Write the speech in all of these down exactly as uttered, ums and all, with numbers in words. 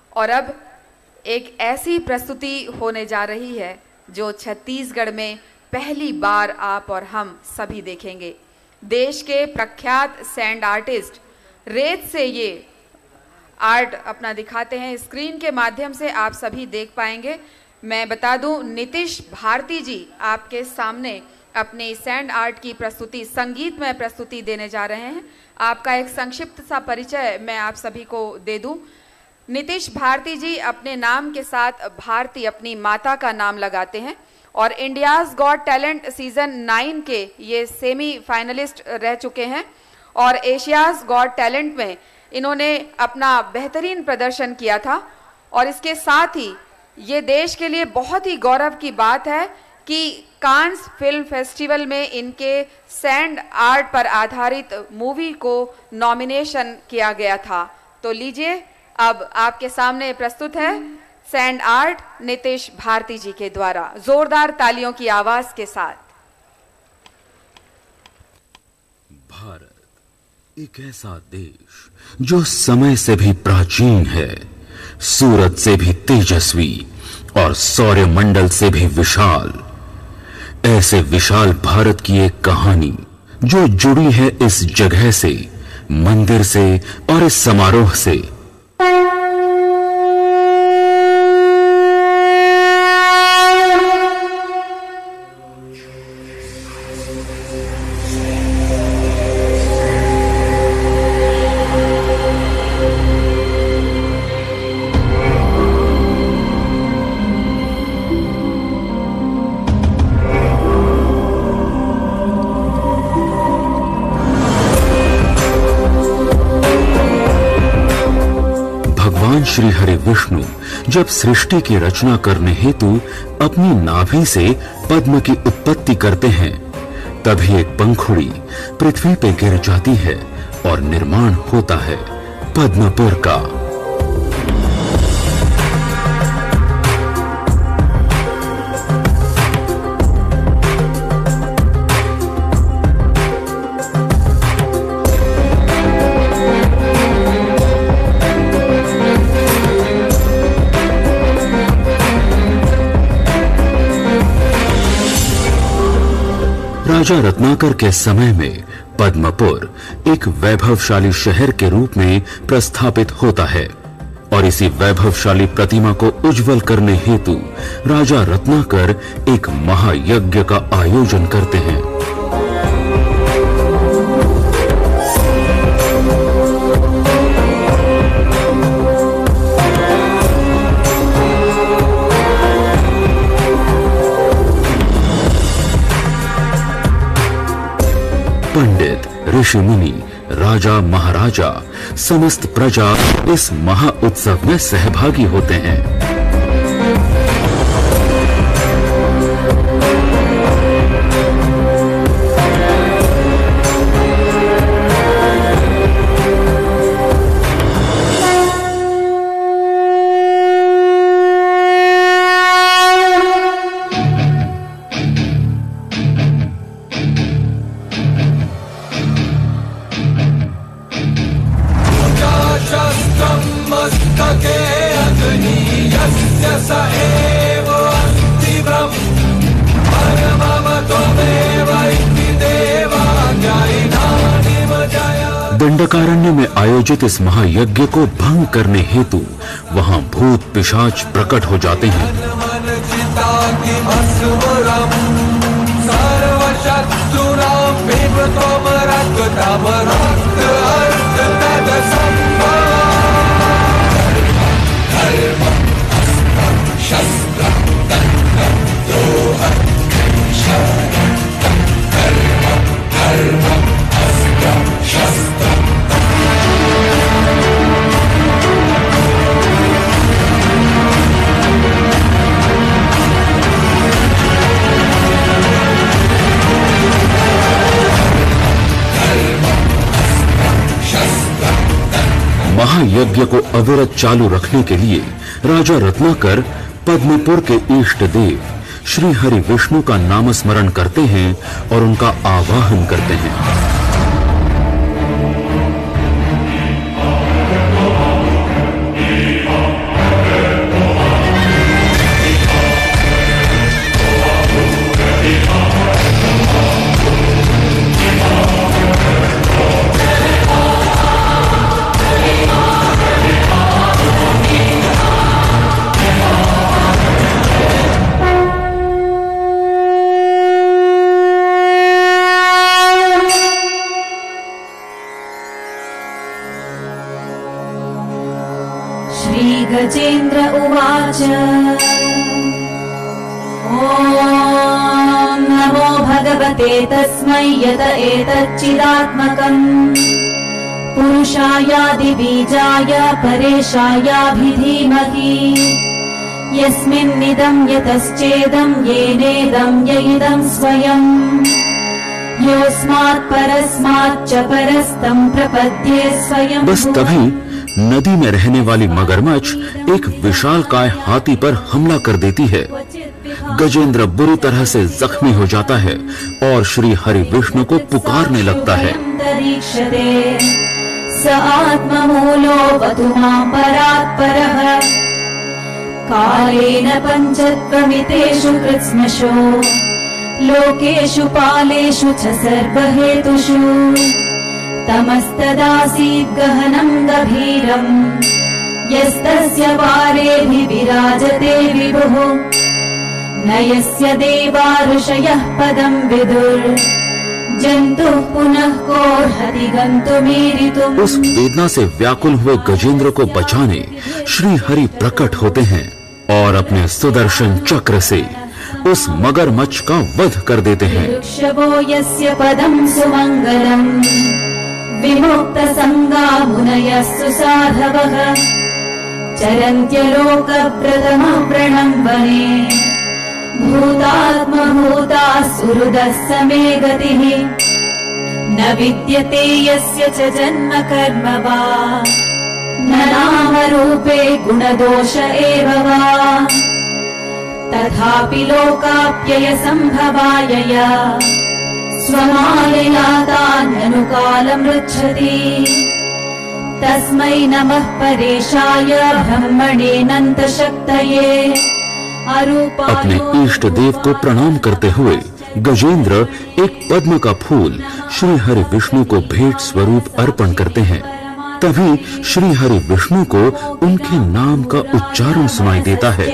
और अब एक ऐसी प्रस्तुति होने जा रही है जो छत्तीसगढ़ में पहली बार आप और हम सभी देखेंगे। देश के प्रख्यात सैंड आर्टिस्ट रेत से ये आर्ट अपना दिखाते हैं। स्क्रीन के माध्यम से आप सभी देख पाएंगे। मैं बता दूं, नीतीश भारती जी आपके सामने अपने सैंड आर्ट की प्रस्तुति, संगीतमय प्रस्तुति देने जा रहे हैं। आपका एक संक्षिप्त सा परिचय मैं आप सभी को दे दूं। नीतीश भारती जी अपने नाम के साथ भारती अपनी माता का नाम लगाते हैं और India's got talent season nine के ये सेमी फाइनलिस्ट रह चुके हैं और एशियाज गॉट टैलेंट में इन्होंने अपना बेहतरीन प्रदर्शन किया था। और इसके साथ ही ये देश के लिए बहुत ही गौरव की बात है कि कांस फिल्म फेस्टिवल में इनके सैंड आर्ट पर आधारित मूवी को नॉमिनेशन किया गया था। तो लीजिए, अब आपके सामने प्रस्तुत है सैंड आर्ट नीतीश भारती जी के द्वारा, जोरदार तालियों की आवाज के साथ। भारत एक ऐसा देश जो समय से भी प्राचीन है, सूरज से भी तेजस्वी और सौर्य मंडल से भी विशाल। ऐसे विशाल भारत की एक कहानी जो जुड़ी है इस जगह से, मंदिर से और इस समारोह से। श्री हरि विष्णु जब सृष्टि की रचना करने हेतु अपनी नाभि से पद्म की उत्पत्ति करते हैं, तभी एक पंखुड़ी पृथ्वी पे गिर जाती है और निर्माण होता है पद्मपुर का। राजा रत्नाकर के समय में पद्मपुर एक वैभवशाली शहर के रूप में प्रस्थापित होता है और इसी वैभवशाली प्रतिमा को उज्जवल करने हेतु राजा रत्नाकर एक महायज्ञ का आयोजन करते हैं। पंडित, ऋषि मुनि, राजा महाराजा, समस्त प्रजा इस महा उत्सव में सहभागी होते हैं। दंडकारण्य में आयोजित इस महायज्ञ को भंग करने हेतु वहां भूत पिशाच प्रकट हो जाते हैं। महायज्ञ को अविरत चालू रखने के लिए राजा रत्नाकर पद्मपुर के इष्ट देव श्री हरि विष्णु का नामस्मरण करते हैं और उनका आवाहन करते हैं। श्री गजेन्द्र उवाच ॐ नमो भगवते तस्मै यत एतच्चिदात्मकम् पुरुषायादिबीजाय परेशायाभिधीमहि यस्मिन्निदं यतश्चेदं येनेदं य इदं स्वयम् योऽस्मात् परस्माच्च परस्तं प्रपद्ये स्वयं। बस तभी नदी में रहने वाली मगरमच्छ एक विशालकाय हाथी पर हमला कर देती है। गजेंद्र बुरी तरह से जख्मी हो जाता है और श्री हरि विष्णु को पुकारने लगता है। स आत्ममूलो वतुमां परात्परः कालेन पञ्चत्वमितेषु कृत्स्नशो लोकेषु पालेषु च सर्वहेतुषु तमस्तदासीत् गहनं गभीरम् यस्तस्य पारेऽभिविराजते विभुः न यस्य देवा ऋषयः पदं विदुर् जन्तुः पुनः कोऽर्हति गन्तुमीरितुम्। उस वेदना से व्याकुल हुए गजेंद्र को बचाने श्री हरि प्रकट होते हैं और अपने सुदर्शन चक्र से उस मगरमच्छ का वध कर देते हैं। वृक्षभो यस्य पदं सुमंगलम् विमुक्त संगा मुनयः सुसाधवः चरन्त्यलोकप्रथमं प्रणम्बने भूतात्मभूता सुहृदः समे गतिः न विद्यते यस्य च जन्म कर्म वा न नामरूपे गुणदोष एव वा तथापि लोकाप्यय संभवाय स्वमायया तान्यनुकालं पृच्छति तस्मै नमः परेशाय ब्रह्मणेऽनन्त शक्तये। अपने इष्ट देव को प्रणाम करते हुए गजेंद्र एक पद्म का फूल श्री हरि विष्णु को भेंट स्वरूप अर्पण करते हैं। तभी श्री हरि विष्णु को उनके नाम का उच्चारण सुनाई देता है।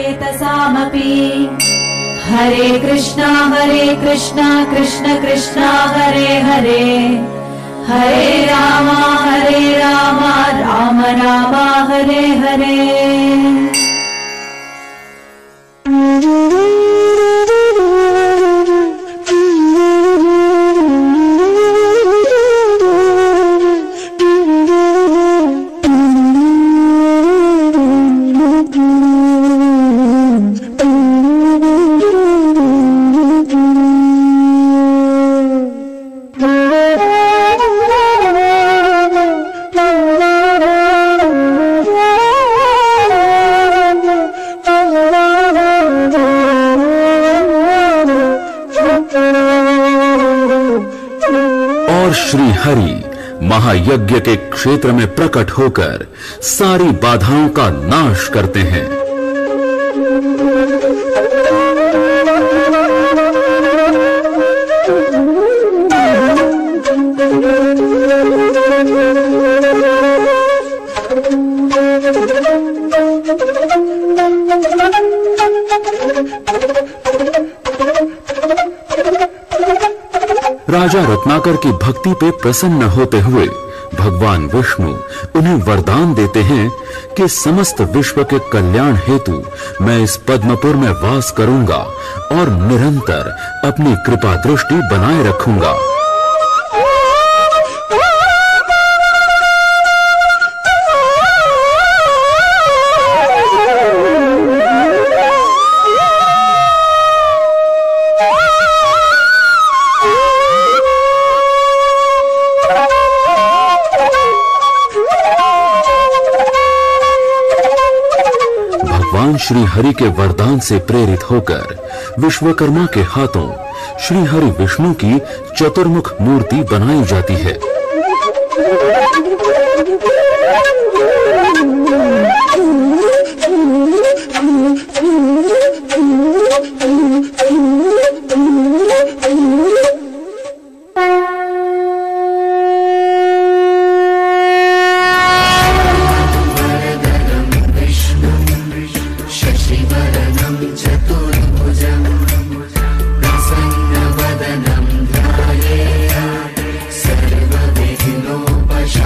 हरे कृष्णा हरे कृष्णा कृष्ण कृष्णा हरे हरे हरे रामा हरे रामा राम रामा हरे हरे। श्री हरि महायज्ञ के क्षेत्र में प्रकट होकर सारी बाधाओं का नाश करते हैं। राजा रत्नाकर की भक्ति पे प्रसन्न होते हुए भगवान विष्णु उन्हें वरदान देते हैं कि समस्त विश्व के कल्याण हेतु मैं इस पद्मपुर में वास करूंगा और निरंतर अपनी कृपा दृष्टि बनाए रखूंगा। श्री हरि के वरदान से प्रेरित होकर विश्वकर्मा के हाथों श्री हरि विष्णु की चतुर्मुख मूर्ति बनाई जाती है। सर्वविघ्नोपशान्तये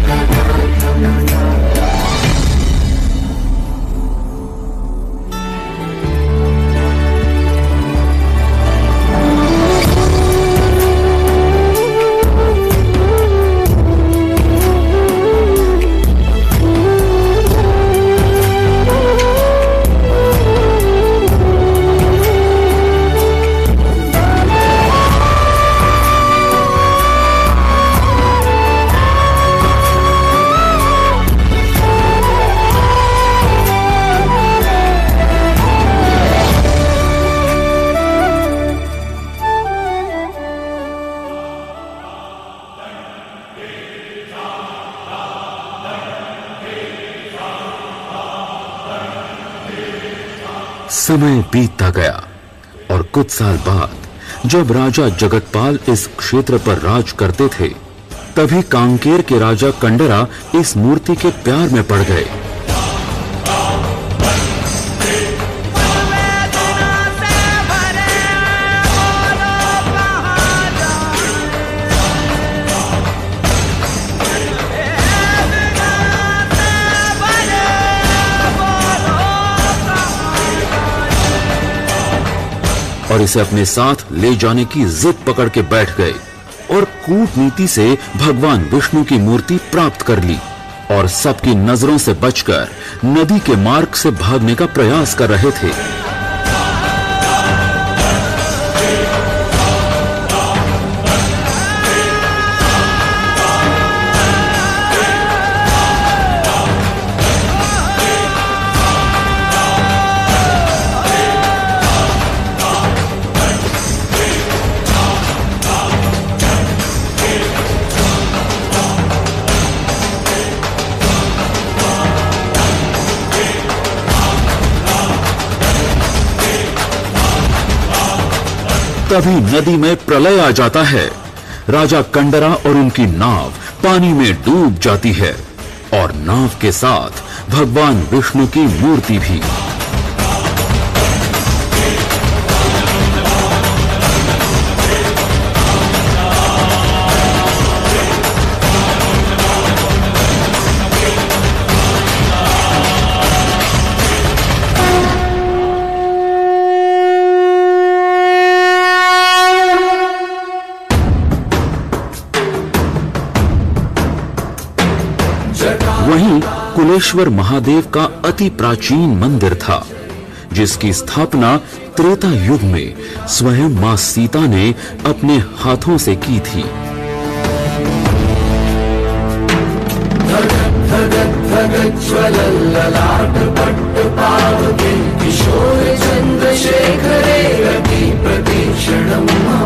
समय बीतता गया और कुछ साल बाद जब राजा जगतपाल इस क्षेत्र पर राज करते थे, तभी कांकेर के राजा कंडरा इस मूर्ति के प्यार में पड़ गए। और इसे अपने साथ ले जाने की जिद पकड़ के बैठ गए और कूटनीति से भगवान विष्णु की मूर्ति प्राप्त कर ली और सबकी नजरों से बचकर नदी के मार्ग से भागने का प्रयास कर रहे थे। तभी नदी में प्रलय आ जाता है। राजा कंडरा और उनकी नाव पानी में डूब जाती है और नाव के साथ भगवान विष्णु की मूर्ति भी। वहीं कुलेश्वर महादेव का अति प्राचीन मंदिर था, जिसकी स्थापना त्रेता युग में स्वयं मां सीता ने अपने हाथों से की थी। किशोर चंद्रशेखरे रति प्रतीक्षणं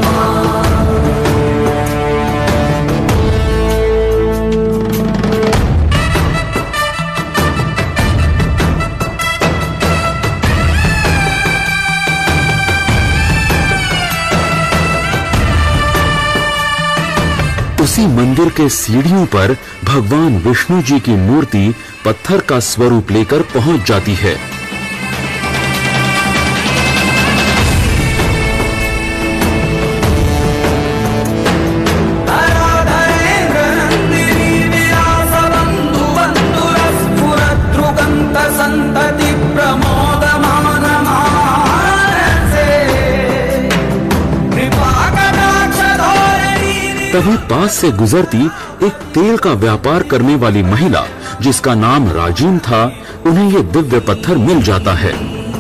उसी मंदिर के सीढ़ियों पर भगवान विष्णु जी की मूर्ति पत्थर का स्वरूप लेकर पहुंच जाती है। तभी पास से गुजरती एक तेल का व्यापार करने वाली महिला, जिसका नाम राजीन था, उन्हें ये दिव्य पत्थर मिल जाता है।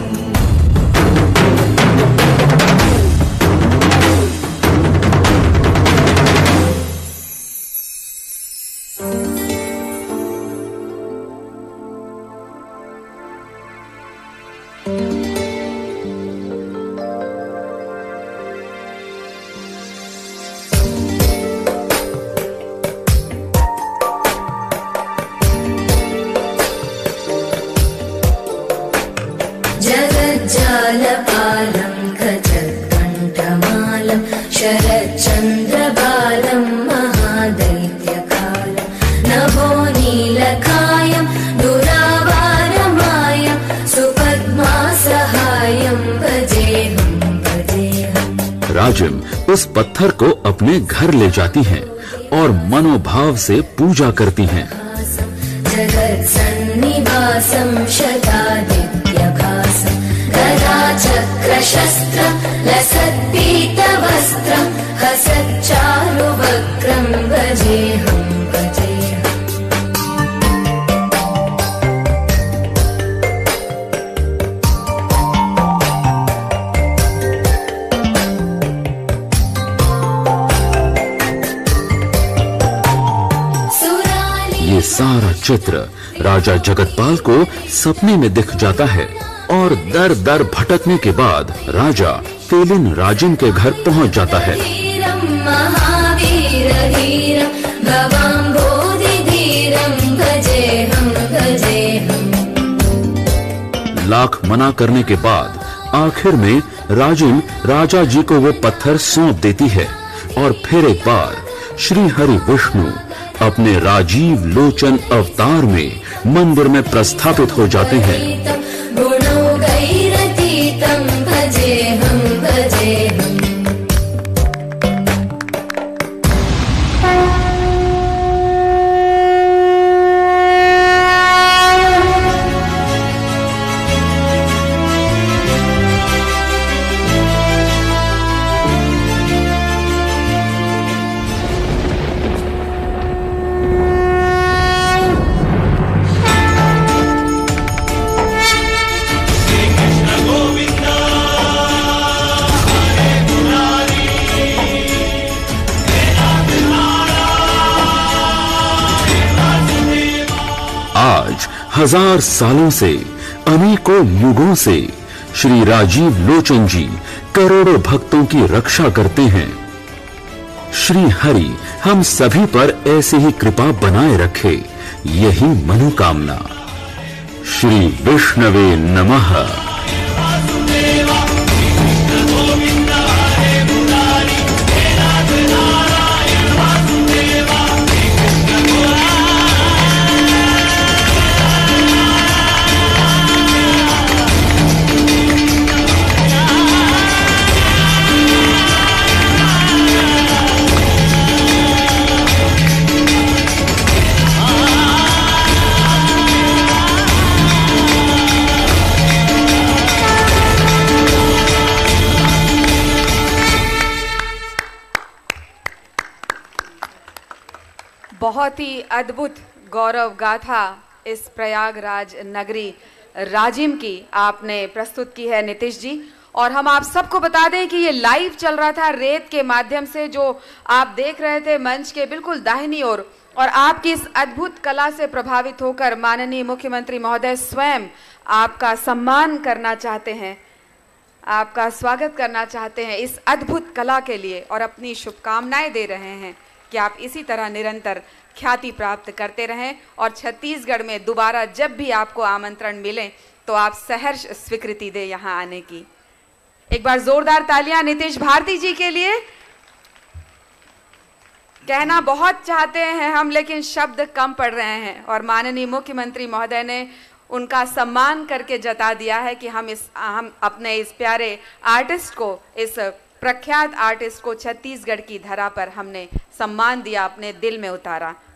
जगज्जालपालं गजत्कण्ठमालं शरच्चन्द्रबालं महादैत्यकालं नभो नीलकायं दुरावारमायं सुपद्मासहायं भजेऽहं भजेऽहं। राजिम उस पत्थर को अपने घर ले जाती हैं और मनोभाव से पूजा करती हैं। जगत्सन्निवासं शतादित्यभासं गदाचक्रशस्त्र लसत्पीतवस्त्रं हसच्चारुवक्त्रं भजेऽहं भजेऽहम्। ये सारा चित्र राजा जगतपाल को सपने में दिख जाता है और दर दर भटकने के बाद राजा तेलिन राजन के घर पहुंच जाता है। लाख मना करने के बाद आखिर में राजन राजा जी को वो पत्थर सौंप देती है और फिर एक बार श्री हरि विष्णु अपने राजीव लोचन अवतार में मंदिर में प्रस्थापित हो जाते हैं। आज हजार सालों से, अनेकों युगों से श्री राजीव लोचन जी करोड़ों भक्तों की रक्षा करते हैं। श्री हरि हम सभी पर ऐसे ही कृपा बनाए रखे, यही मनोकामना। श्री विष्णवे नमः। बहुत ही अद्भुत गौरव गाथा इस प्रयागराज नगरी राजिम की आपने प्रस्तुत की है नीतीश जी। और हम आप सबको बता दें कि ये लाइव चल रहा था रेत के माध्यम से, जो आप देख रहे थे मंच के बिल्कुल दाहिनी ओर। और, और आपकी इस अद्भुत कला से प्रभावित होकर माननीय मुख्यमंत्री महोदय स्वयं आपका सम्मान करना चाहते हैं, आपका स्वागत करना चाहते हैं इस अद्भुत कला के लिए और अपनी शुभकामनाएं दे रहे हैं कि आप इसी तरह निरंतर ख्याति प्राप्त करते रहें और छत्तीसगढ़ में दोबारा जब भी आपको आमंत्रण मिले तो आप सहर्ष स्वीकृति दें यहां आने की। एक बार जोरदार तालियां नीतीश भारती जी के लिए। कहना बहुत चाहते हैं हम, लेकिन शब्द कम पड़ रहे हैं और माननीय मुख्यमंत्री महोदय ने उनका सम्मान करके जता दिया है कि हम इस हम अपने इस प्यारे आर्टिस्ट को, इस प्रख्यात आर्टिस्ट को छत्तीसगढ़ की धरा पर हमने सम्मान दिया, अपने दिल में उतारा।